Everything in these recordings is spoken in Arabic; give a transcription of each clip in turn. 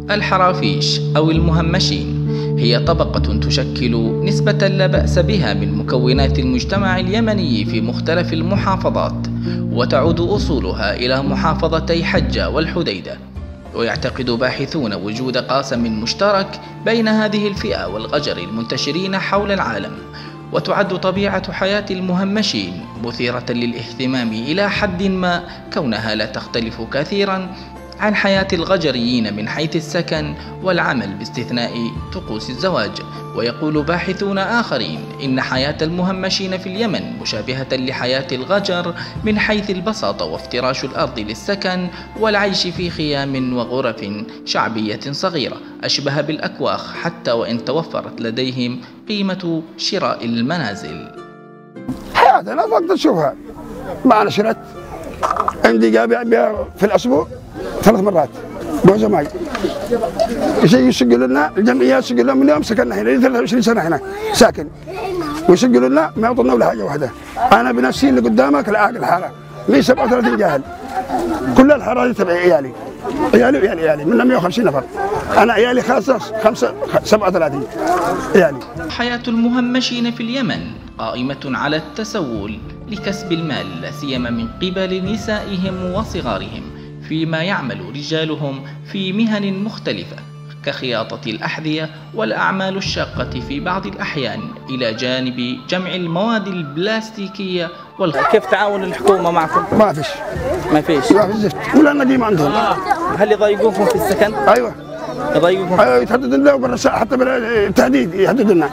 الحرافيش أو المهمشين هي طبقة تشكل نسبة لا بأس بها من مكونات المجتمع اليمني في مختلف المحافظات، وتعود أصولها إلى محافظتي حجة والحديدة. ويعتقد باحثون وجود قاسم مشترك بين هذه الفئة والغجر المنتشرين حول العالم. وتعد طبيعة حياة المهمشين مثيرة للاهتمام إلى حد ما، كونها لا تختلف كثيرا عن حياة الغجريين من حيث السكن والعمل باستثناء طقوس الزواج. ويقول باحثون آخرين إن حياة المهمشين في اليمن مشابهة لحياة الغجر من حيث البساطة وافتراش الأرض للسكن والعيش في خيام وغرف شعبية صغيرة أشبه بالأكواخ، حتى وإن توفرت لديهم قيمة شراء المنازل. حياتنا فقط تشوفها معنا شرت عندي جابع في الأسبوع 3 مرات بوزة ماي يسجلوا لنا الجمعيات، يسجلوا لنا من يوم سكننا هنا 23 سنة هنا ساكن، ويسجلوا لنا ما يعطونا ولا حاجة واحدة. أنا بنفسي اللي قدامك العاقل الحارة لي 37 جاهل، كل الحارة دي تبع عيالي وعيالي منهم 150 نفر، أنا عيالي خاصة 37 عيالي. حياة المهمشين في اليمن قائمة على التسول لكسب المال، لا سيما من قبل نسائهم وصغارهم، فيما يعمل رجالهم في مهن مختلفة كخياطة الأحذية والأعمال الشاقة في بعض الأحيان، إلى جانب جمع المواد البلاستيكية كيف تعاون الحكومة معكم؟ ما فيش زفت ولا نديم عندهم. هل يضايقوكم في السكن؟ أيوة يضايقوكم؟ أيوة يتحدد لنا وبالرساء حتى بالتهديد يحدد لنا.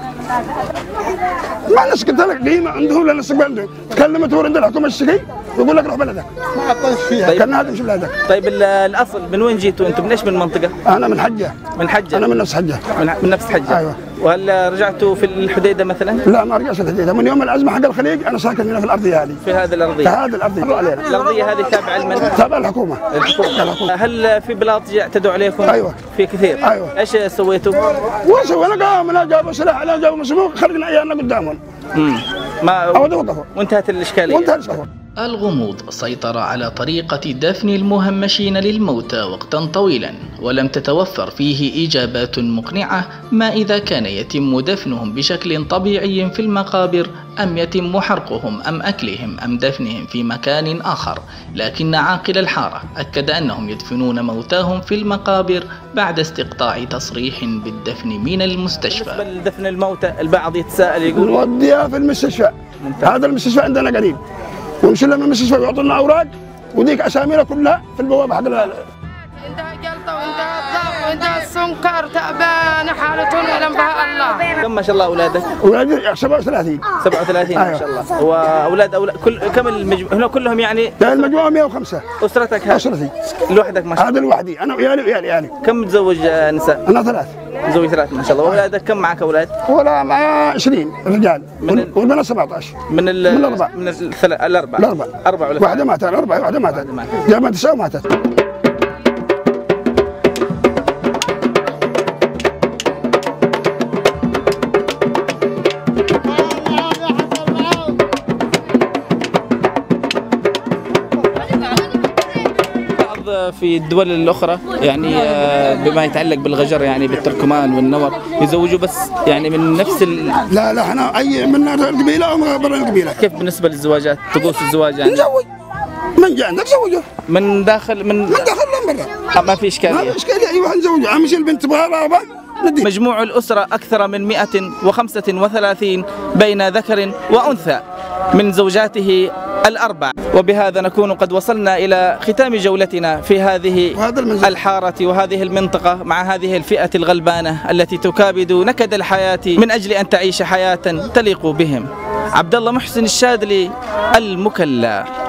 ما نسكت لك قيمة عندهم ولا نسكت عندهم، تكلمت ورد الحكومة الشقي يقول لك روح بلدك. كان هذا مش بلدك. طيب الأصل من وين جيتوا أنتم؟ من إيش من منطقة؟ أنا من حجة. من حجة؟ أنا من نفس حجة. من نفس حجة؟ أيوة. وهل رجعتوا في الحديدة مثلا؟ لا ما رجعت الحديدة، من يوم الأزمة حق الخليج أنا ساكن هنا في الأرضية هذه. في هذه الأرضية؟ في هذه الأرضية. الأرضية هذه تابعة لمن؟ تابعة الحكومة. الحكومة. هل في بلاط اعتدوا عليكم؟ أيوة. في كثير؟ أيوة. إيش سويتوا؟ وسوينا قامنا جابوا سلاح علينا جابوا مسموق خرجنا عيالنا قدامهم. ما وقفوا. وانتهت الإشكالية. وانتهت الإشكالية. الغموض سيطر على طريقة دفن المهمشين للموتى وقتا طويلا، ولم تتوفر فيه إجابات مقنعة ما إذا كان يتم دفنهم بشكل طبيعي في المقابر، أم يتم حرقهم أم أكلهم أم دفنهم في مكان آخر. لكن عاقل الحارة أكد أنهم يدفنون موتاهم في المقابر بعد استقطاع تصريح بالدفن من المستشفى. بالنسبة لدفن الموتى البعض يتساءل يقول نوديها في المستشفى، هذا المستشفى عندنا قريب، ونشيلها من المستشفى ويعطونا اوراق وديك اسامينا كلها في البوابه حق عندها جلطه وعندها الضغط وعندها السكر تعبانه حالتهم يعلم بها الله. كم ما شاء الله اولادك؟ اولادي 37 ما شاء الله. واولاد كم هنا كلهم يعني؟ لا المجموعه 105. اسرتك هذه؟ اسرتي لوحدك ما شاء الله؟ هذا لوحدي انا وعيالي. كم متزوج نساء؟ انا 3. متزوج 3 ما شاء الله. واولادك كم معك اولاد؟ ولا مع 20 رجال والبنات 17. من الاربعه؟ من الاربعه 4 ولا واحده ماتت. 4 واحده ماتت. جابت 9 وماتت. في الدول الأخرى يعني بما يتعلق بالغجر يعني بالتركمان والنور يزوجوا بس يعني من نفس لا احنا أي من القبيلة أو برا القبيلة. كيف بالنسبة للزواجات طقوس الزواج يعني؟ نزوج من جاء عندك زوجه من داخل من برا ما في إشكالية. ما في إشكالية. أيوة نزوجه أهم شيء البنت تبغى رغبة ندي. مجموع الأسرة أكثر من 135 بين ذكر وأنثى من زوجاته ال4. وبهذا نكون قد وصلنا إلى ختام جولتنا في هذه الحارة وهذه المنطقة مع هذه الفئة الغلبانة التي تكابد نكد الحياة من أجل أن تعيش حياة تليق بهم. عبد الله محسن الشاذلي، المكلا.